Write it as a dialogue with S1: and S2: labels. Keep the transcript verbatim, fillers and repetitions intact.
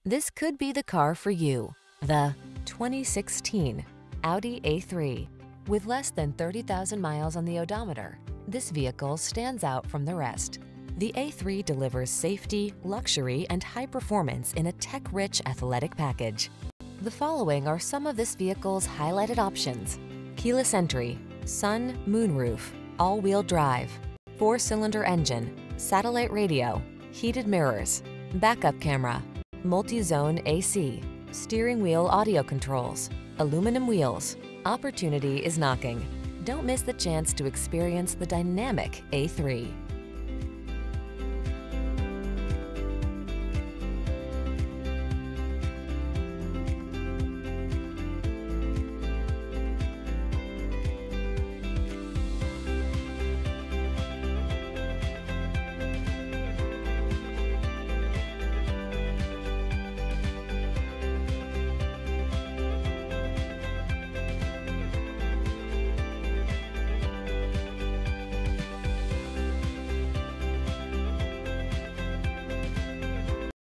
S1: This could be the car for you. The twenty sixteen Audi A three. With less than thirty thousand miles on the odometer, this vehicle stands out from the rest. The A three delivers safety, luxury, and high performance in a tech-rich athletic package. The following are some of this vehicle's highlighted options: keyless entry, sun, moonroof, all-wheel drive, four-cylinder engine, satellite radio, heated mirrors, backup camera, multi-zone A C, steering wheel audio controls, aluminum wheels. Opportunity is knocking. Don't miss the chance to experience the dynamic A three.